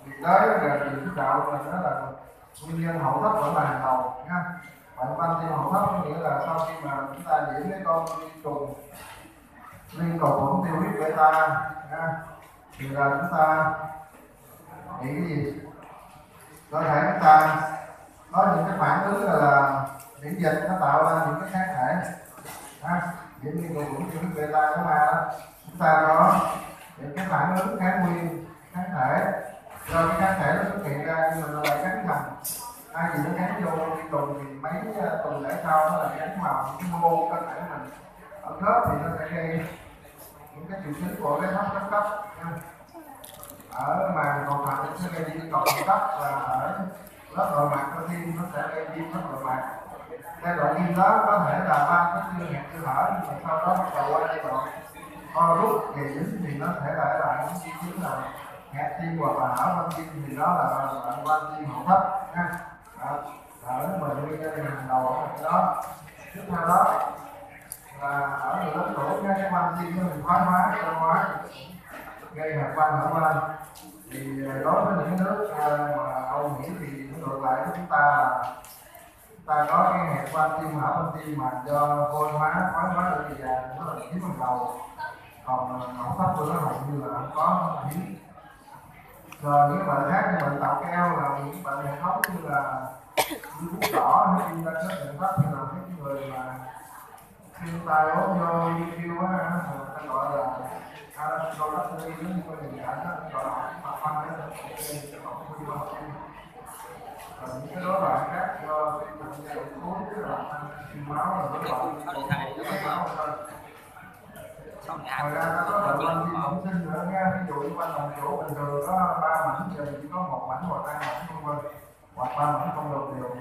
nhiệt đới là điện đạo là nó là nguyên nhân hậu thấp vẫn là hàng đầu nha. Bệnh van tim hậu thấp có nghĩa là sau khi mà chúng ta nhiễm cái con liên cầu khuẩn tiêu huyết beta nha, thì là chúng ta bị cái gì, cơ thể chúng ta có những cái phản ứng là miễn dịch, nó tạo ra những cái kháng thể nhiễm liên cầu khuẩn tiêu huyết beta của ma đó, chúng ta có những cái phản ứng kháng nguyên kháng thể, do cái kháng thể nó xuất hiện ra nhưng mà nó lại gắn nhầm ai gì nó gắn vô đi tuần thì mấy tuần lễ sau nó lại gắn vào những cái mô cơ thể mình ở khớp, thì nó sẽ gây những cái triệu chứng của cái hấp cấp ở màng cầu thận, nó sẽ gây đi cầu cấp, và ở lớp nội mạc cơ tim nó sẽ gây viêm lớp nội mạc. Giai đoạn viêm đó có thể là 3 cái chưa hẹp chưa hở, nhưng mà sau đó bắt đầu qua giai đoạn co rút dày dính thì nó sẽ lại những triệu chứng là hẹp tim hoặc là hở van tim, thì đó là van tim hậu thấp nha. Ở mình nguyên nhân hàng đầu ở cái đó. Tiếp theo đó là ở người lớn tuổi cái van tim nó mình thoái hóa gây hẹp van hở van. Thì đối với những nước mà Âu Mỹ thì ngược lại của chúng ta có cái hẹp van tim hở van tim mà do vôi hóa thoái hóa ở thì nó là chiếm hàng đầu, còn hậu thấp của nó hầu như là không có hiếm. Rồi những bệnh khác như bệnh tạo keo là những bệnh hệ thống như là virus đỏ hay viêm gan cấp bệnh thấp, như là mấy người mà viêm tai ốm do kêu á, người ta gọi là alactobacillus, giống như con nhìn cảnh đó, gọi là mặt phân đó, rồi những cái rối loạn khác do cái bệnh giai đoạn cuối, tức là máu là rối loạn máu thôi. Ngoài ra nó có bệnh van tim bẩm sinh nữa nha, ví dụ như van đồng chỗ bình thường có 3 mảnh, giờ chỉ có 1 mảnh hoặc 2 mảnh vân vân, hoặc 3 mảnh không đồng đều.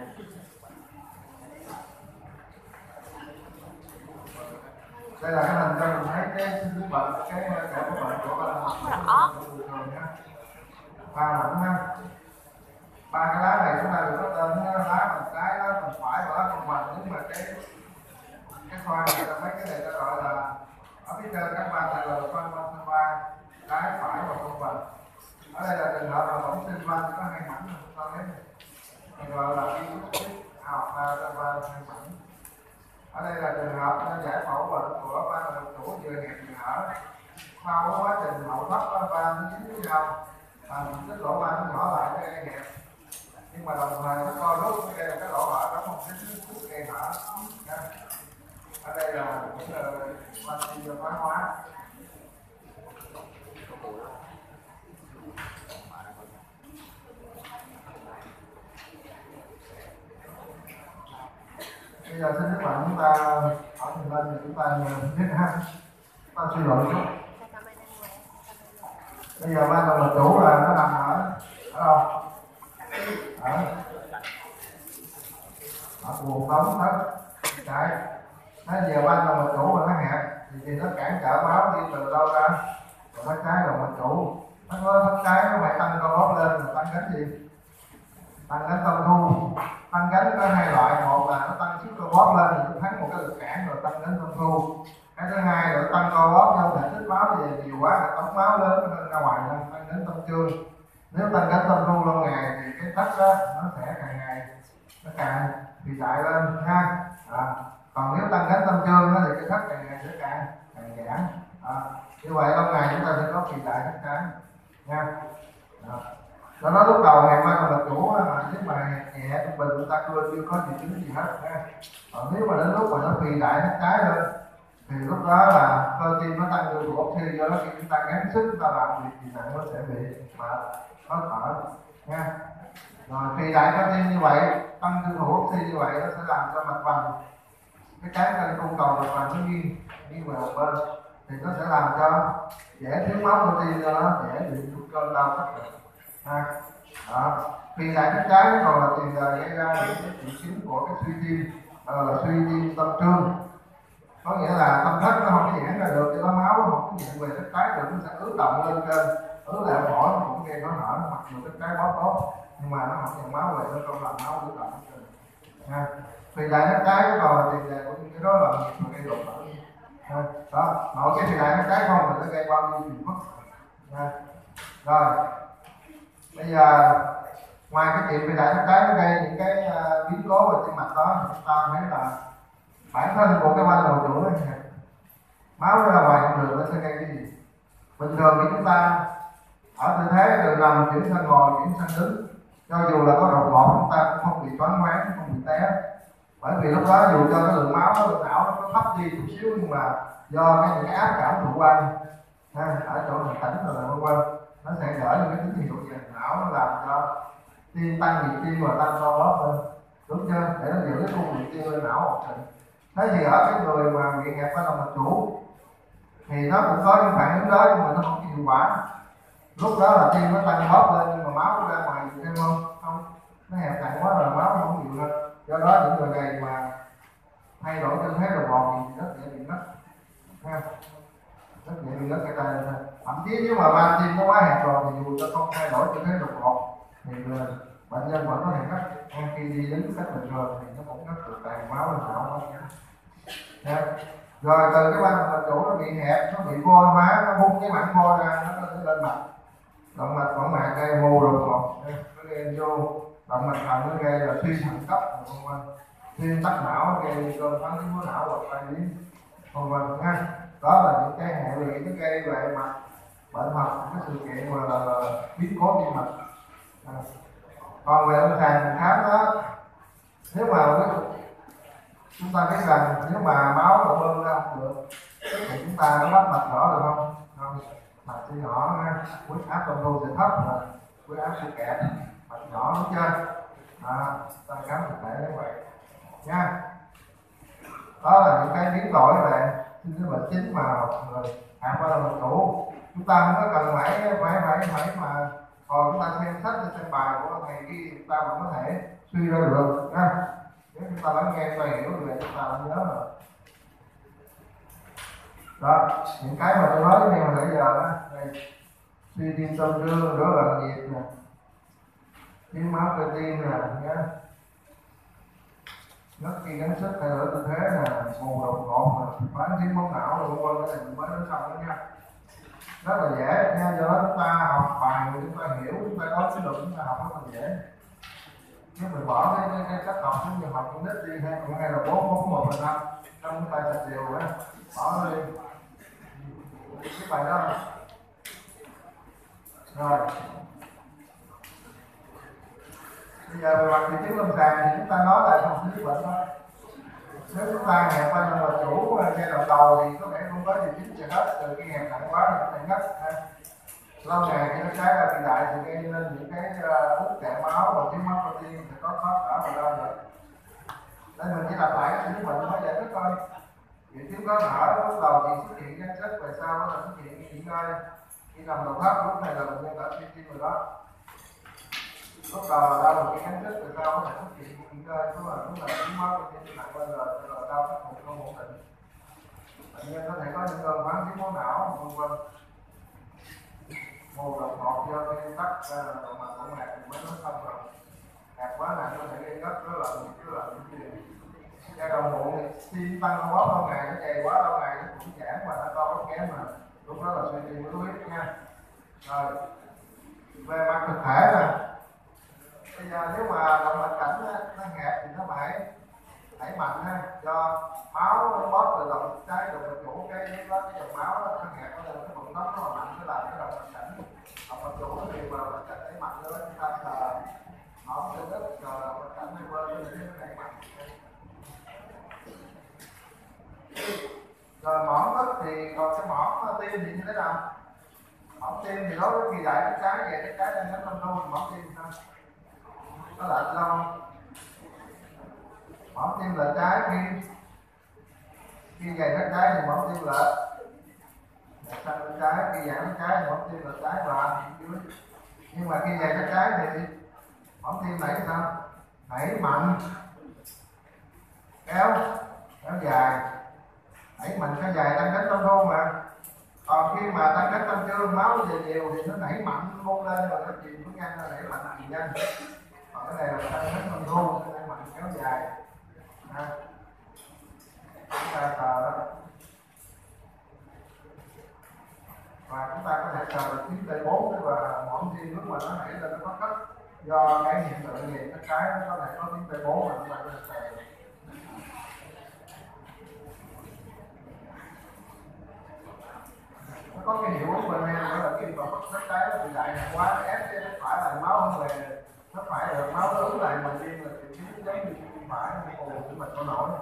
Đây là cái hình cho mình thấy cái sinh bệnh, cái bệnh của van đồng chỗ bình thường nha, 3 mảnh ha. 3 cái lá này chúng ta được có tên lá bằng trái, lá bằng phải và lá bằng hoành, nhưng mà cái khoa này là mấy cái này ta gọi là ở phía trên các van này là van va trái phải và không vành. Ở đây là trường hợp là bẩm sinh van có 2 mảnh, ta thấy này gọi là hoặc là van 2 mảnh. Ở đây là trường hợp giải phẫu bệnh của van đồng chỗ vừa hẹp vừa hở. Sau quá trình hậu thấp van nó dính với nhau, cái lỗ van nó nhỏ lại nó gây hẹp, nhưng mà đồng thời nó co rút, đây là cái lỗ hở đó không dính thuốc gây hở. Ở đây là van tim do thoái hóa. Bây giờ xin các bạn chúng ta hỏi mình lên thì chúng ta biết ha, chúng ta suy luận chút. Bây giờ van động mạch chủ là nó nằm ở đâu? Ở buồng tống thất trái. Nó giờ van động mạch chủ mà nó hẹp thì nó cản trở máu đi từ đâu ra? Từ thất trái động mạch chủ. Nó có thất trái nó phải tăng co bóp lên là tăng gánh gì? Tăng gánh tâm thu. Tăng gánh có 2 loại, một là nó tăng sức co bóp lên thì nó thắng một cái lực cản rồi tăng gánh tâm thu. Cái thứ hai là tăng co bóp do thể tích máu về nhiều quá là tống máu lớn hơn ra ngoài lên, tăng gánh tâm trương. Nếu tăng gánh tâm thu lâu ngày thì cái thất đó nó sẽ càng ngày nó càng phì đại lên ha. Còn nếu tăng gánh tâm trương thì cái thất càng ngày sẽ càng giãn. Như vậy lâu ngày chúng ta sẽ có phì đại thất trái nha. Do đó lúc đầu hẹp van động mạch chủ mà nếu mà nhẹ trung bình chúng ta chưa có triệu chứng gì hết ha. Còn nếu mà đến lúc mà nó phì đại thất trái lên thì lúc đó là cơ tim nó tăng tiêu thụ oxy, do đó khi chúng ta gắng sức chúng ta làm việc gì nặng nó sẽ bị mệt, khó thở nha. Rồi phì đại cơ tim như vậy, tăng tiêu thụ oxy như vậy nó sẽ làm cho mạch vành, cái cung cầu mạch vành nó nghiêng về một bên, thì nó sẽ làm cho dễ thiếu máu cơ tim, do nó dễ bị cơn đau thắt ngực ha. Phì đại thất trái nó còn là tiền đề gây ra những cái triệu chứng của cái suy tim, là suy tim tâm trương. Có nghĩa là tâm thất nó không có giãn ra được, cho nó máu nó không có nhận về thất trái được, nó sẽ ứ động lên trên, ứ lại phổi, nó cũng gây nó hở, nó mặc dù thất trái báo tốt nhưng mà nó không nhận máu về, nó không làm máu ứ động lên trên. Phì đại thất trái nó còn là tiền đề của những cái rối loạn nhịp và gây đột tử. Đó, nội cái phì đại thất trái không thì nó gây bao nhiêu chuyện mất. Rồi bây Bây giờ ngoài cái chuyện bị đại trái nó gây những cái biến cố về tim mạch đó, chúng ta thấy là bản thân của cái van mô chủ này, máu ra ngoài con đường nó sẽ gây cái gì? Bình thường thì chúng ta ở tư thế từ nằm chuyển sang ngồi, chuyển sang đứng, cho dù là có đột ngột chúng ta cũng không bị choáng váng, không bị té, bởi vì lúc đó dù cho cái lượng máu ở não nó có thấp đi chút xíu, nhưng mà do những cái áp cảm thụ quan ở chỗ thần tĩnh rồi là vân vân, nó sẽ gửi những cái tín hiệu về não, nó làm cho tim tăng nhịp tim và tăng co bóp lên, đúng chưa, để nó giữ cái cung nhịp tim lên não ổn định. Thế thì ở cái người mà bị hẹp van động mạch chủ thì nó cũng có những phản ứng đó, nhưng mà nó không có hiệu quả. Lúc đó là tim nó tăng bóp lên nhưng mà máu nó ra ngoài nhiều thêm không, nó hẹp nặng quá rồi máu nó không nhiều lên. Do đó những người này mà thay đổi tư thế đột ngột thì rất dễ bị mất, rất dễ bị mất cái tay lên. Thậm chí nếu mà van tim nó quá hẹp rồi thì dù cho không thay đổi tư thế đột ngột thì bệnh nhân vẫn có thể ngất. Khi đi đứng cách bình thường thì nó cũng ngất được tràn máu lên não. Rồi từ cái van động mạch chủ nó bị hẹp, nó bị vôi hóa, nó bung cái mảng vôi ra, nó có thể lên mạch, động mạch võng mạc gây mù đột ngột, nó gây vô động mạch thận, nó gây là suy thận cấp, suy tắc não, gây cơn thoáng khí máu não hoặc tai biến, vân vân ha. Đó là những cái hệ lụy nó gây về mặt bệnh học, cái sự kiện mà là biến cố tim mạch. Còn về lâm sàng khám đó, nếu mà chúng ta biết rằng nếu mà máu nó bơm ra không được thì chúng ta có bắt mạch nhỏ được không? Không, mạch sẽ nhỏ, huyết áp tâm thu sẽ thấp, và huyết áp sẽ kẹt, mạch nhỏ, đúng chưa? Ta khám thực thể như vậy nha. Đó là những cái biến đổi về cái bệnh chính mà người hẹp van động mạch chủ. Chúng ta không có cần phải mà hồi chúng ta xem sách xem bài của thầy kia, chúng ta vẫn có thể suy ra được nha. Nếu chúng ta lắng nghe và hiểu về chúng ta đã nhớ rồi. Đó, những cái mà tôi nói với em nãy giờ đó, đây, suy tim tâm trương, rối loạn nhịp nè, thiếu máu cơ tim nè, nhé, ngất khi gắng sức, thay đổi tư thế nè, mù đột ngột nè, phán thiếu máu não rồi vân vân, cái này mình mới nói xong đó nha. Rất là dễ nha, do đó chúng ta học bài, chúng ta hiểu, chúng ta có cái luận, chúng ta học rất là dễ. Nếu mình bỏ cái cách học giống như học con nít đi, hay là 4-1-5 trong tay sạch đều á, bỏ nó đi cái bài đó. Rồi bây giờ về mặt triệu chứng lâm sàng thì chúng ta nói lại phòng chữa bệnh thôi. Nếu chúng ta hẹp van động mạch chủ giai đoạn đầu thì có thể không có triệu chứng gì hết, từ khi hẹp nặng quá thì có thể ngất. Lâu ngày khi nó trái ra bị đại thì gây nên những cái ức cạn máu và thiếu máu cơ tim, thì có khó thở và đau rồi. Nên mình chỉ lặp lại cái chữa bệnh mới giải thích thôi. Việc thiếu khó thở lúc đầu thì xuất hiện gắng sức, về sau đó là xuất hiện nghỉ ngơi, khi nằm đầu thấp, lúc này là bệnh nhân đã suy tim rồi đó. Lúc đầu là đau một cái gắng sức, về sau đó là xuất hiện nghỉ ngơi, lúc là thiếu máu cơ tim nặng lên rồi đau các vùng không ổn định. Bệnh nhân có thể có những cơn hoáng thiếu máu não, vân vân. Mù đột ngột do cái tắc động mạch võng mạc thì mới nói xong rồi. Hẹp quá nặng có thể gây ngất, rối loạn nhịp. Giai đoạn muộn thì tim tăng quá lâu ngày, nó dày quá lâu ngày nó cũng giãn và nó to bóp kém, mà lúc đó là suy tim mới huyết nha. Rồi về mặt thực thể nè, bây giờ nếu mà động mạch cảnh nó hẹp thì nó phải đẩy mạnh ha, do máu nó bóp từ động trái động mạch chủ, cái dòng máu nó hẹp nó lên, cái vận tốc nó mạnh, nó làm cái động mạch cảnh, động mạch chủ nó đều vào cách đẩy mạnh lên. Chúng ta sờ mỏng trên đất, sờ động mạch cảnh hay quên lên để nó đẩy mạnh. Rồi mỏng đất thì còn cái mỏng tim thì như thế nào? Mỏng tim thì đối với khi đại cái trái về cái trái đang nhánh lâm thu, mỏng tim sao? Nó lệch không? Mỏng tim là trái khi dày cái trái thì mỏng tim lệch, xanh cái trái, khi giãn cái trái thì mỏng tim là trái và dưới. Nhưng mà khi dày cái trái thì mỏng tim nảy sao? Nảy mạnh, kéo dài, nảy mạnh kéo dài tăng cánh tâm thu mà. Còn khi mà tăng cánh tâm trương máu về nhiều thì nó nảy mạnh bung lên rồi nó chìm xuống nhanh, nó nảy mạnh chìm nhanh. Còn cái này là tăng cánh tâm thu, nó nảy mạnh kéo dài. Chúng ta sờ đó. và chúng ta có thể sờ được tuyến T4 và mỗi khi lúc mà nó nảy lên nó có cấp do cái hiện tượng gì cái nó có thể có tuyến T4 mà chúng ta có thể sờ được. Nó có cái hiệu ứng bên em đó là khi mà mất cái nó bị đại nặng quá nó ép cái phải là máu không về, nó phải được máu nó ứng lại mình tim là triệu chứng giống như tim phải nó ù của mình có nổi.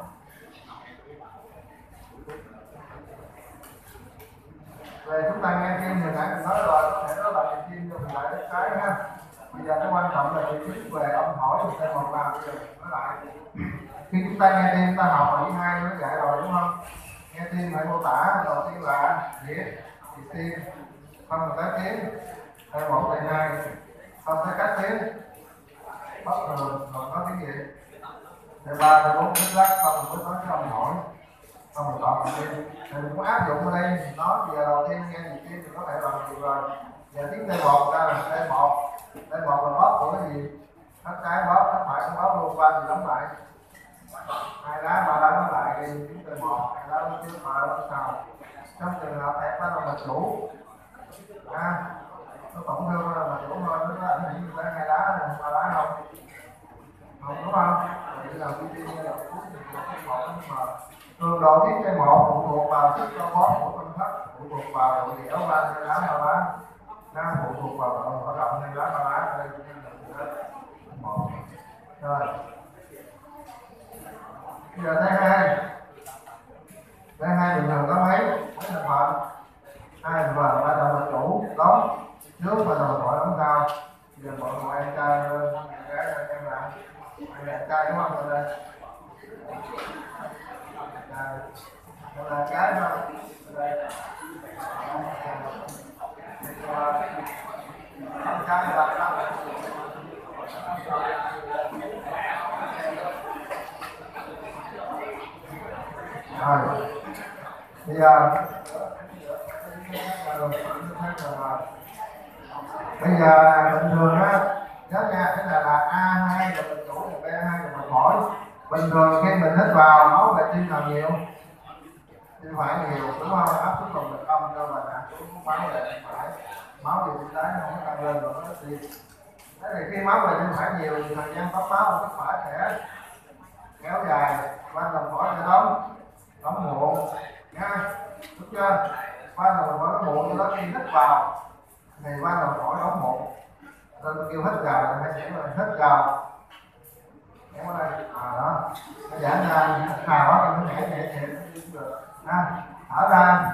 Về chúng ta nghe tim thì nãy mình nói rồi, có thể nó là nhịp tim cho mình lại đất trái ha. Bây giờ cái quan trọng là triệu chứng về âm hỏi thì sẽ một làm bây giờ nói lại. Khi chúng ta nghe tim chúng ta học ở với hai nó dạy rồi đúng không? Nghe tim phải mô tả đầu tiên là nhịp tim không tới tiếng, tay một tay hai không tới các tiếng bất thường còn có tiếng gì, tay ba tay bốn thích lắc xong rồi mới nói cái âm hỏi xong rồi còn tim thì mình cũng áp dụng ở đây nói bây giờ đầu tiên nghe nhịp tim thì có thể làm được rồi. Giờ tiếng tay một ra là tay một là bóp của cái gì, hết trái bóp hết phải cũng bóp luôn qua thì đóng lại hai lá ba lá đóng lại thì tiếng tay một hai lá đóng trước ba đóng sau. Trong trường hợp hẹp đó là mình chủ nó tổn thương là chủ thôi, nó có ảnh hưởng tới hai lá ba lá không đúng không? Thì là PT là cường độ tiết cây một phụ thuộc vào sức cho bóp của phân thất, phụ thuộc vào độ dẻo van hai lá ba lá, nó phụ thuộc vào độ mở rộng hai lá ba lá đây một rồi. Bây giờ tay hai bình thường có mấy thành phần? Hai thành phần ba đầu là chủ đóng trước và đầu gọi đóng sau. Bây giờ mọi người ăn chay cái em làm ăn chay đúng không? Ở đây đây là cái thôi. Đây ăn chay là đâu? Rồi bây giờ bình thường á nhớ nha, cái này là A2 là mình chủ và B2 là mình hỏi. Bình thường khi mình hít vào máu về tim nào nhiều? Tim phải nhiều đúng không? Áp suất lòng ngực âm cho và hạ xuống máu về tim phải, máu về tim trái nó không có tăng lên và nó ít đi. Thế thì khi máu về tim phải nhiều thì thời gian cấp máu ở tim phải sẽ kéo dài, van đồng phổi sẽ đóng muộn nha, đúng chưa? Van đồng phổi nó muộn cho nó khi hít vào thì van đồng phổi đóng muộn, nên kêu hít vào là hay sẽ là hít vào kéo ở đây đó, nó giãn ra hít vào thì nó nhẹ được thở ra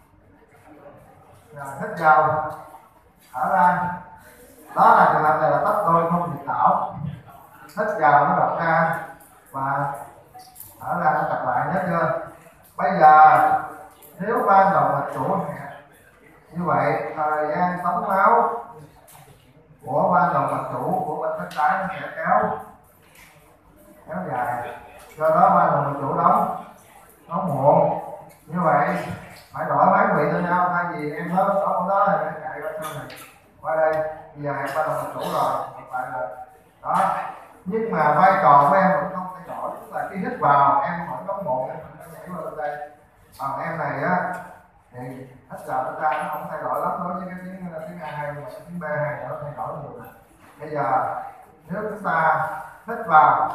rồi hít vào thở ra. Đó là trường hợp này là tách đôi không nhịp đảo, hít vào nó đập ra và thở ra nó chặt lại, nhớ chưa? Bây giờ nếu van động mạch chủ hẹp như vậy thời gian tống máu của van động mạch chủ của bên thất trái nó sẽ kéo dài, do đó van động mạch chủ nó muộn. Như vậy phải đổi máy vị cho nhau, thay vì em đó đó thì em chạy ra sau này qua đây. Bây giờ em van động mạch chủ rồi lại là đó, nhưng mà vai trò của em vẫn không thay đổi, tức là khi hít vào em vẫn đóng muộn, em vẫn nhảy vào bên đây. Còn em này á thì hít vào nó ra nó không thay đổi lắm đối với cái tiếng A2, mà cái tiếng B2 nó thay đổi nhiều. Bây giờ nếu chúng ta hít vào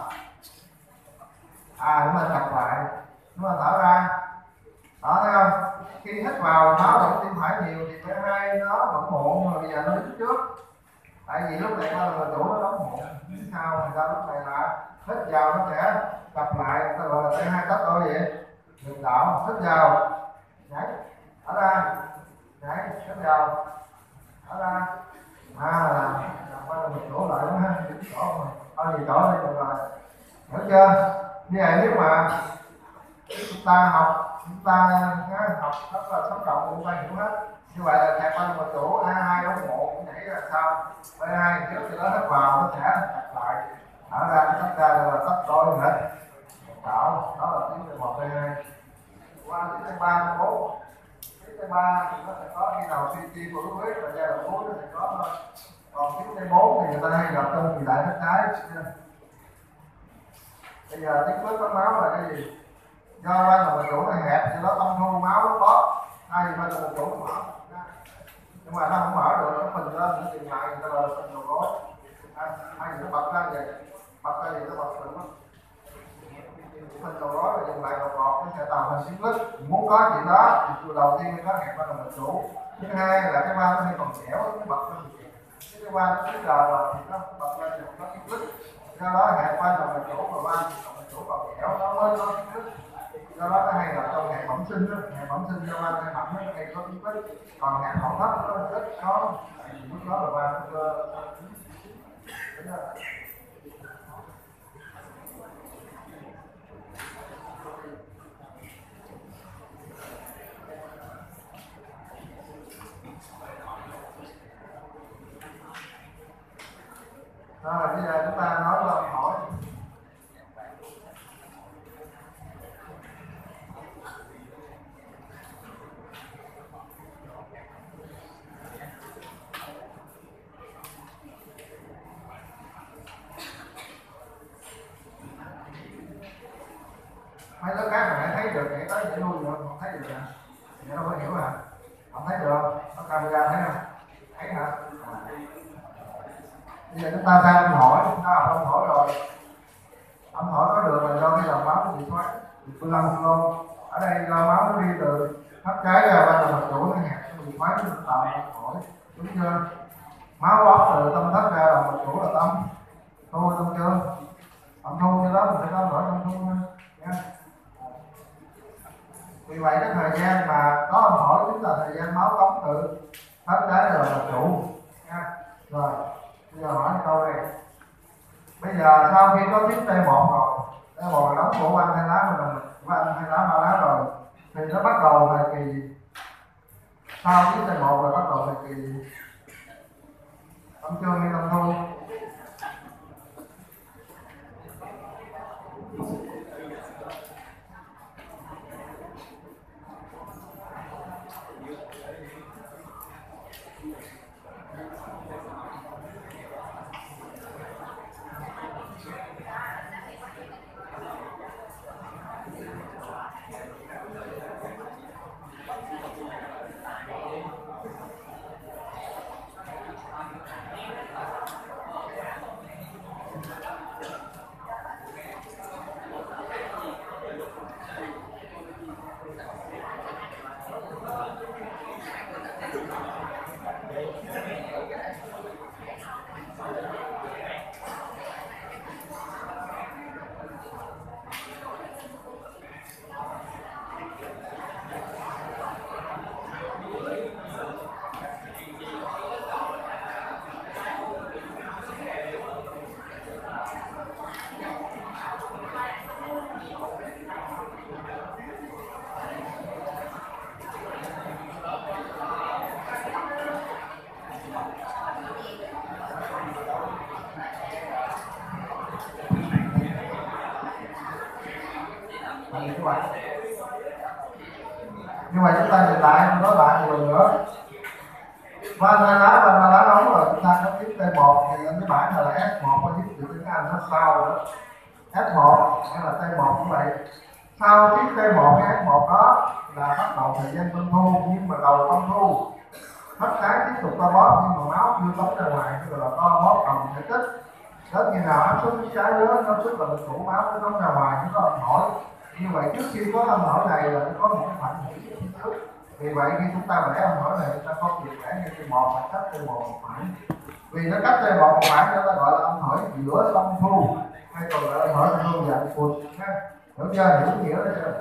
chúng ta chặt lại, chúng ta thở ra đó, thấy không? Khi hít vào máu động tim phải nhiều thì B2 nó vẫn muộn, mà bây giờ nó đứng trước, tại vì lúc này là chủ nó đóng muộn đứng sau, người ta lúc này là hít vào nó sẽ chặt lại, ta gọi là T2 tách đôi vậy. Ngược đạo hít vào nhảy thở ra, nhảy hít vào thở ra làm qua một chỗ lại đó ha, chỗ mà bao nhiêu chỗ đây được rồi, hiểu chưa? Như vậy nếu mà chúng ta học rất là sống động thì chúng ta hiểu hết. Như vậy là hẹp qua một chỗ A2 đóng một nhảy ra sao, B2 kéo từ đó hít vào nó sẽ chặt lại, thở ra nó tách ra là tách đôi hết. Đó là tiếng T1 T2. Qua tiếng T3 T4, tiếng T3 thì nó sẽ có khi nào suy tim của huyết và giai đoạn cuối nó sẽ có thôi. Còn tiếng T4 thì người ta hay gặp trong kỳ đại thất trái. Bây giờ tiếng huyết có máu là cái gì? Do van động mạch chủ nó hẹp, do đó tâm thu máu nó bóp, hay van động mạch chủ mở nhưng mà nó không mở được, nó phình lên nó dừng lại, người ta gọi là phình đầu gối. Hay nó bật ra vậy, bật ra thì nó bật được. Phình đầu gối và dừng lại đầu gọt, nó sẽ tạo thành xíu lít. Muốn có chuyện đó thì đầu tiên nó hẹp qua đồng mạch chủ. Thứ hai là cái va nó hay còn dẻo, nó bật lên. Cái va nó cứ giờ rồi thì nó bật lên thì nó xíu lít. Do đó hẹp qua đồng mạch chủ và va đồng mạch chủ còn dẻo nó mới có xíu lít. Do đó nó hay gặp trong hẹp bẩm sinh đó, hẹp bẩm sinh do va hay bẩm nó hay có xíu lít. Còn hẹp hậu thấp nó rất khó, lúc đó là va nó cơ. Rồi bây giờ chúng ta nói câu hỏi. Mấy đứa khác mà thấy được vậy tới để lui rồi không thấy được hả? Vậy đâu có hiểu hả? Không thấy được không? Có camera thấy không? Thấy hả? Bây giờ chúng ta sang âm hỏi, chúng ta học âm hỏi rồi. Âm hỏi có được là do cái dòng máu nó bị thoát, bị phương lâm luôn. Ở đây do máu nó đi từ thấp trái ra ba đầu mạch chủ nó hẹp, nó bị thoát nó tạo âm hỏi, đúng chưa? Máu bóp từ tâm thất ra đầu mạch chủ là tâm thu, đúng chưa? Tâm thu như đó mình phải nói rõ tâm thu nha. Vì vậy cái thời gian mà có âm hỏi chính là thời gian máu tống từ thất trái ra đầu mạch chủ nha. Rồi bây giờ hỏi câu này. Bây giờ sau khi có tiết T1 rồi, T1 là đóng của anh hai lá và anh hai lá ba lá rồi, thì nó bắt đầu thời kỳ sau tiết T1 là bắt đầu thời kỳ âm chương hay âm thu. Như vậy chúng ta nhìn lại nói lại một lần nữa. Van hai lá nóng rồi chúng ta có tiếp T1 thì cái bảng là F1 có viết từ tiếng Anh nó sau đó. F1 hay là T1 như vậy. Sau tiếp T1 hay F1 đó là bắt đầu thời gian tuân thu, nhưng mà đầu tuân thu thất trái tiếp tục co bóp nhưng mà máu chưa tống ra ngoài, tức là co bóp còn thể tích. Đến khi nào áp suất trái lớn, áp suất là được đủ máu nó tống ra ngoài, nó có âm hỏi. Như vậy trước khi có âm hỏi này là nó có một cái phản hủy trước. Vì vậy khi chúng ta vẽ âm hỏi này, chúng ta không được vẽ như T1 mà cách T1 một khoảng. Vì nó cách T1 một khoảng chúng ta gọi là âm hỏi giữa âm thu, hay còn gọi là âm hỏi âm thu dạng phụt ha. Hiểu chưa? Hiểu nghĩa đó chưa?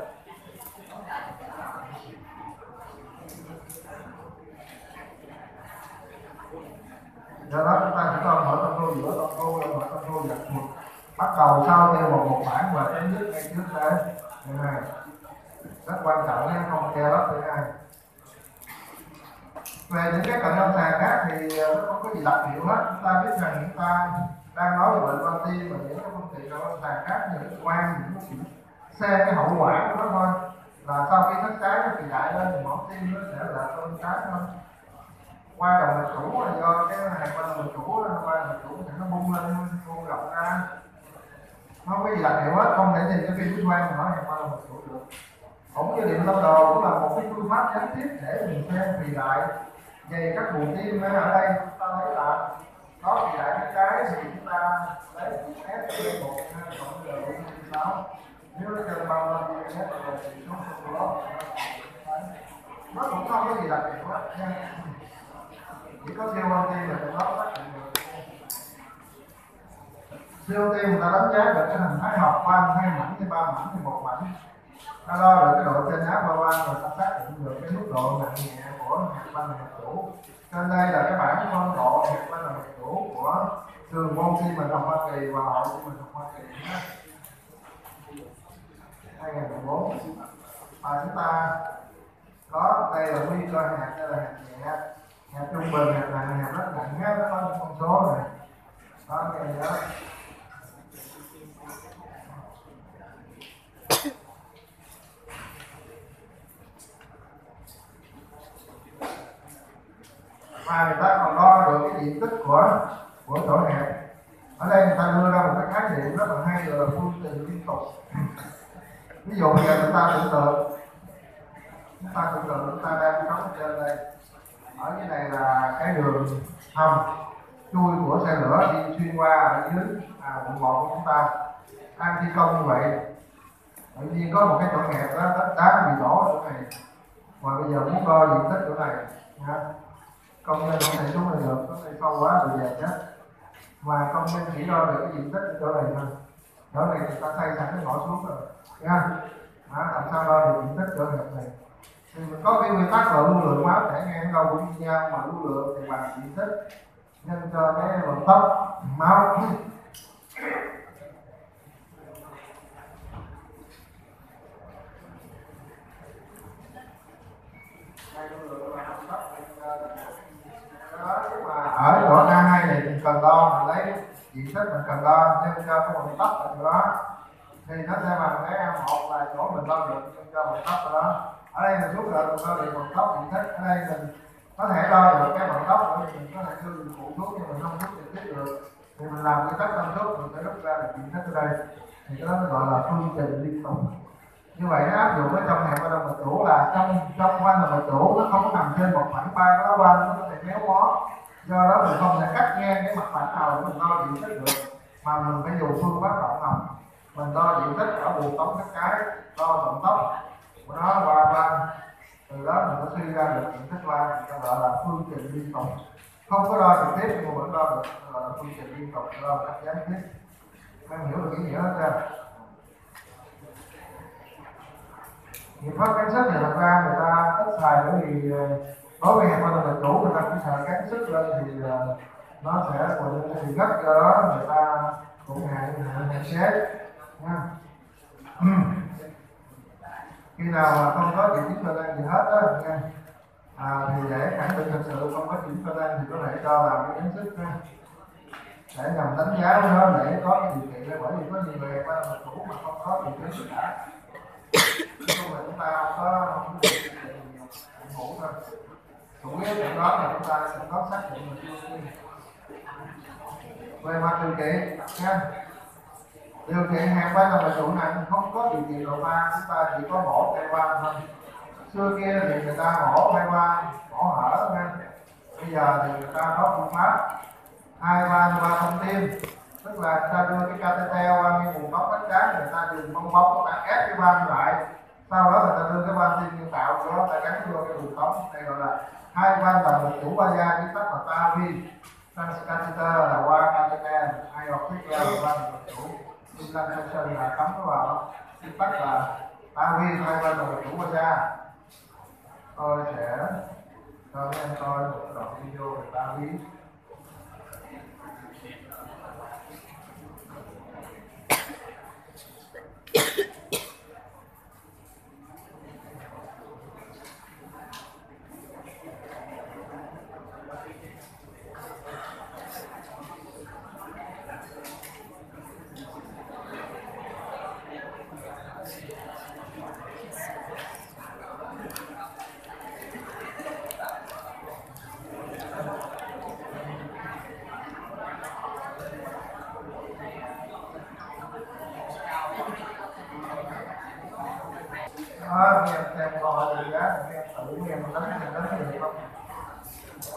Do đó chúng ta chỉ có âm hỏi âm thu giữa âm thu, âm hỏi âm thu dạng phụt. Bắt đầu sau T1 một khoảng và chấm dứt ngay trước đây. Này rất quan trọng nha, không che lấp thứ hai. Về những cái cận lâm sàng khác thì nó không có gì đặc hiệu hết. Chúng ta biết rằng chúng ta đang nói về bệnh van tim và những cái phương tiện cận lâm sàng khác như những quan, những cái chuyện xe cái hậu quả của nó thôi. Là sau khi thất trái nó bị đại lên thì mỏng tim nó sẽ là con trái thôi. Qua đầu mạch chủ là do cái hạt qua đầu mạch chủ, qua đầu mạch chủ thì nó bung lên, bung rộng ra. Không có gì đặc hiệu hết, không thể nhìn cái phim quan mà nói hạt qua đầu mạch chủ được. Cũng như điện tâm đồ cũng là một cái phương pháp gián tiếp để mình xem phì đại Về các buồng tim ở đây chúng ta thấy là có kỳ đại cái trái thì chúng ta lấy S một hai cộng với 6. Nếu nó trên bao lên thì S thì xuống số đó. Nó cũng không có gì đặc biệt quá nha. Chỉ có siêu âm tim là trong đó phát hiện được. Siêu âm tim người ta đánh giá được cái hình thái học van 2 mảnh hay 3 mảnh hay 1 mảnh. Ta đo được cái độ trên áp bao van rồi ta xác định được cái mức độ nặng nhẹ của hạt van hạt chủ. Trên đây là cái bảng phân độ hạt van hạt chủ của trường môn tim mạch học Hoa Kỳ và hội tim mạch học Hoa Kỳ 2014. Và chúng ta có đây là nguy cơ hạt, đây là hạt nhẹ, hạt trung bình, hạt nặng, hạt rất nặng hết, nó có con số này. Đó cái này đó. Và người ta còn đo được cái diện tích của chỗ hẹp. Ở đây người ta đưa ra một cái khái niệm rất là hay là phương trình liên tục. Ví dụ bây giờ chúng ta tưởng tượng chúng ta đang sống ở trên đây, ở dưới này là cái đường hầm chui của xe lửa đi xuyên qua ở dưới quận 1 của chúng ta đang thi công như vậy. Tự nhiên có một cái chỗ hẹp đó, đất đá bị đổ ở chỗ này, và bây giờ muốn đo diện tích chỗ này nha. Công nhân không thể xuống này được, nó sâu quá rồi về chết. Và công nhân chỉ đo được cái diện tích ở chỗ này thôi. Chỗ này người ta thay sẵn cái ngõ xuống rồi nha. Làm sao đo được diện tích chỗ hẹp này? Thì mình có cái nguyên tắc là lưu lượng máu chảy ngang đâu cũng như nhau, mà lưu lượng thì bằng diện tích nhân cho cái vận tốc máu. Ở chỗ A2 này mình cần đo, mình lấy diện tích mình cần đo nhân cho cái vận tốc ở chỗ đó thì nó sẽ bằng cái A1 là chỗ mình đo được nhân cho vận tốc ở đó. Ở đây mình rút lại mình đo được vận tốc diện tích, ở đây mình có thể đo được cái vận tốc của mình, có thể đưa được phụ thuốc nhưng mình không rút trực tiếp được, thì mình làm cái cách công thức mình sẽ rút ra được diện tích ở đây, thì cái đó nó gọi là phương trình liên tục. Như vậy nó áp dụng ở trong hẹp van động mạch chủ là trong van động mạch chủ nó không có nằm trên một phẳng ba cái van, nó có thể méo mó, do đó mình không thể cắt ngang cái mặt phẳng nào để mình đo diện tích được, mà mình phải dùng phương pháp cộng hồng. Mình đo diện tích ở buồng tống các cái, đo vận tốc của nó qua van, từ đó mình có suy ra được diện tích van, người ta gọi là phương trình liên tục. Không có đo trực tiếp nhưng mà vẫn đo được, gọi là phương trình liên tục, đo cách gián tiếp. Em hiểu được ý nghĩa đó chưa? Biện pháp gắn sức thì thật ra người ta ít xài, bởi vì đối với hẹp van động mạch chủ người ta chỉ xài gắn sức lên thì nó sẽ bị gấp, do đó người ta cũng hạn chế nha. Khi nào mà không có triệu chứng cơ gì hết đó nha, thì để khẳng định thật sự không có triệu chứng cơ thì có thể cho làm cái gắn sức nha, để nhằm đánh giá nó để có cái điều kiện. Bởi vì có nhiều người hẹp van động mạch chủ mà không có triệu chứng gì cả, nhưng mà chúng ta không có ngủ thôi. Chủ yếu trong đó là chúng ta sẽ có xác định về mặt điều kiện nha. Điều kiện hẹp van động mạch chủ nặng không có điều kiện độ va, chúng ta chỉ có mổ cây van thôi. Xưa kia thì người ta mổ cây van, mổ hở nha. Bây giờ thì người ta có phương pháp hai van qua thông tim, tức là người ta đưa cái catheter qua cái buồng tóc bánh tráng, người ta dùng bong bóng, người ta ép cái van lại, sau đó người ta đưa cái van tim nhân tạo của nó ta gắn vô cái buồng tóc. Đây gọi là hai van động mạch chủ ba da, viết tắt là TAVI. Catheter là qua catheter, hai hoặc viết ra là van động mạch chủ. Implantation là cắm nó vào, viết tắt là TAVI, hai van động mạch chủ ba da. Tôi sẽ cho các em coi một đoạn video về TAVI. Nghe em coi thì giá em tự em đánh được không?